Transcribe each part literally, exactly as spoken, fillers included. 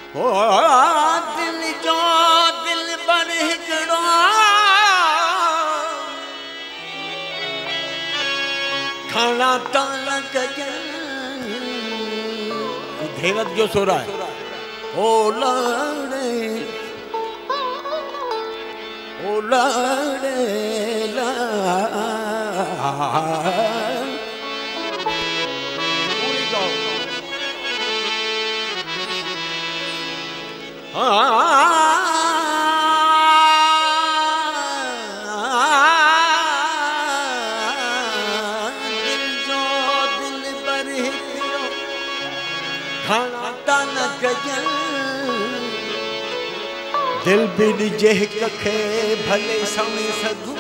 ओ दिल जो दिल बर हिकड़ो खाना ताला कजन धेवत जो सो रहा है ओ लाड़े ओ लाड़े ला पूरी गाओ दिल जो दिल बर हिकड़ो खाना ताला कजन दिल बिन जेह कखे भले समय सधु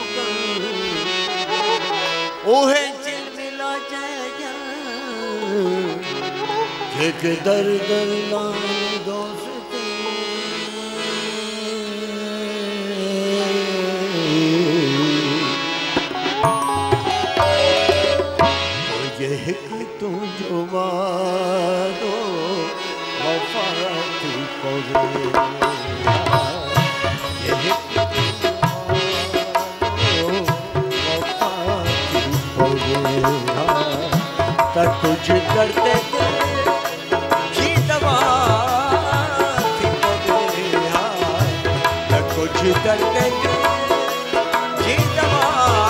ओहे चिल मिला जाया एक दर दर लान दोस्ती ये कि तू जो वादो वफाती करे तुझ करते जी दवा कुछ करते जी दवा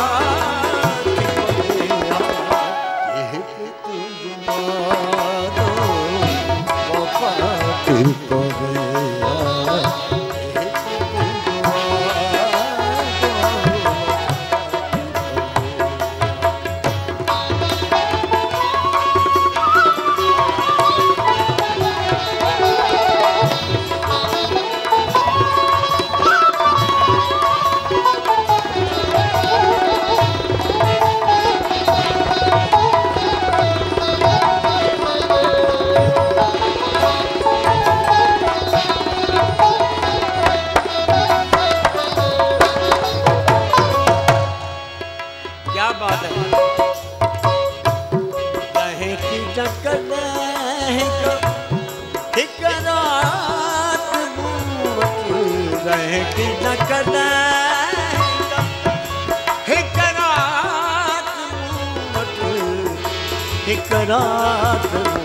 रात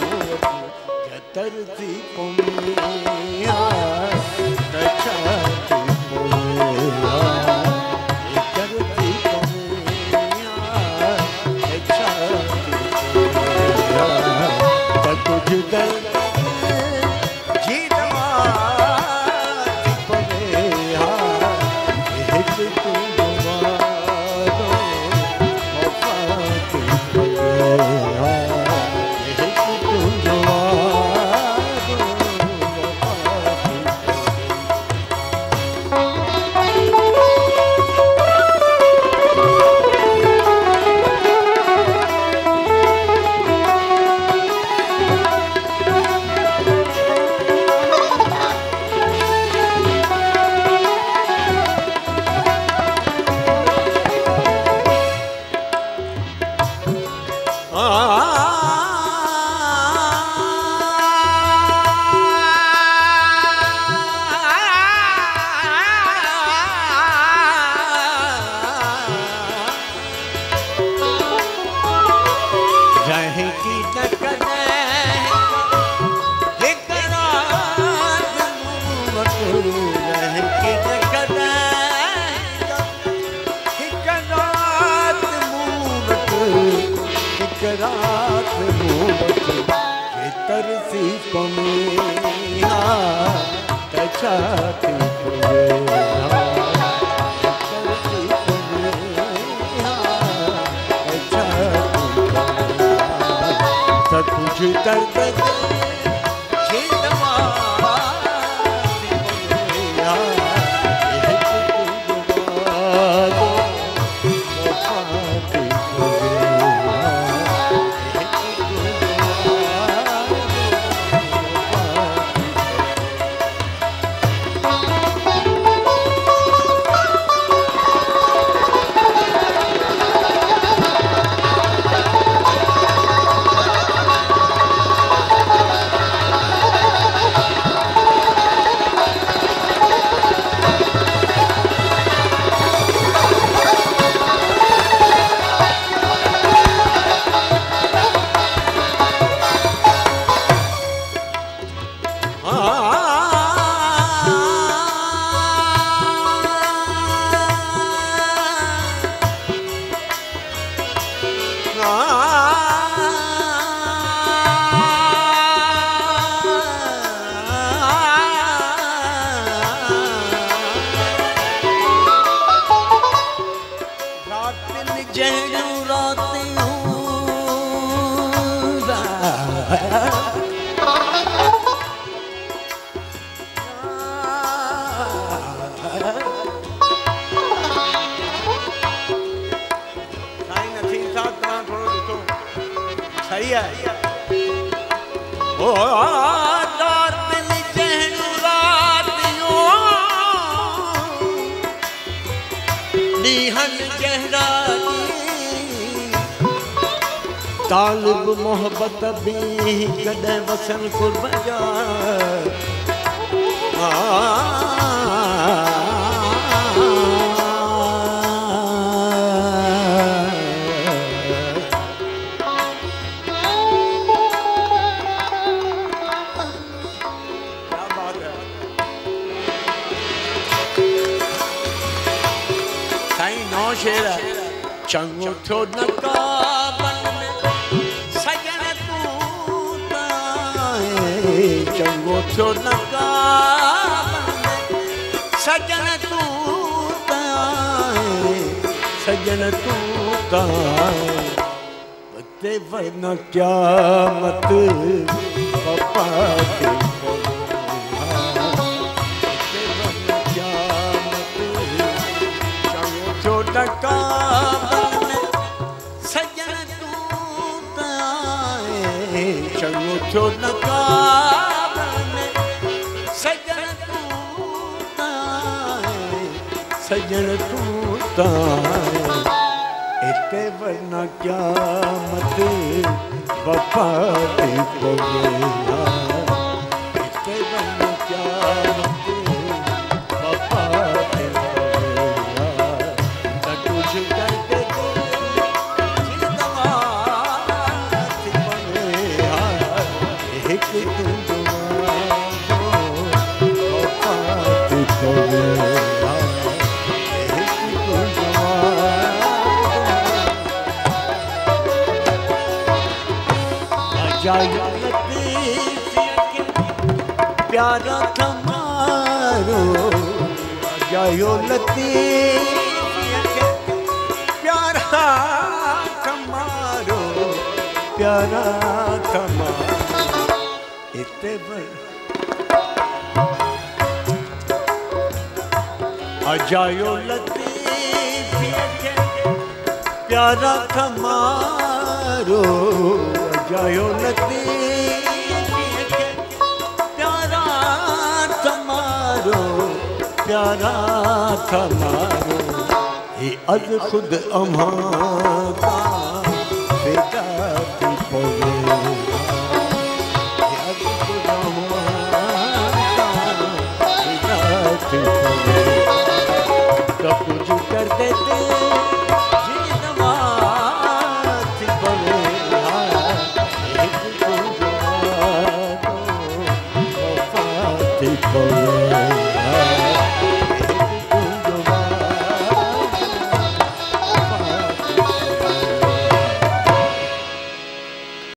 तरती पुमिया तछाती पुमिया तरती पुमिया तछाती पुमिया तुझ दर जी दवाती पुमिया एक तू दवादो वफाती पुमिया तरसी पुमिया तछाती पुमिया तरसी पुमिया तछाती पुमिया तुझ दर्द जी दवाती पुमिया एक तू दवादो वफाती पुमिया तालिब मोहब्बत भी कदे वसन कुर्बजा क्या बात है साईं नौ शेर है चंगो थो नका चंगो थो नका सजन तू ताए सजन तू ताए ते वरना क्या मत पपा ते क्या मत चंगो थो नका सजन तू ताए चंगो थो नका सजन तू ताए इते वरना क्या मत वफा ते पवेला इते वरना क्या मत वफा ते पवेला त कुछ करके जिंदवा थी बने एक तू वफा ते पवेला जायो प्यारा थमारो जायो लतीफ प्यारा थमारो प्यारा थमारो इतने जायो लतीफ प्यारा थमारो जायो लतीफ प्यारा थमारो प्यारा थमारो ये अज खुद अम्हा बेटा थी पवे ये अज खुद अम्हा बेटा थी पवे तो कुछ कर देते Oh,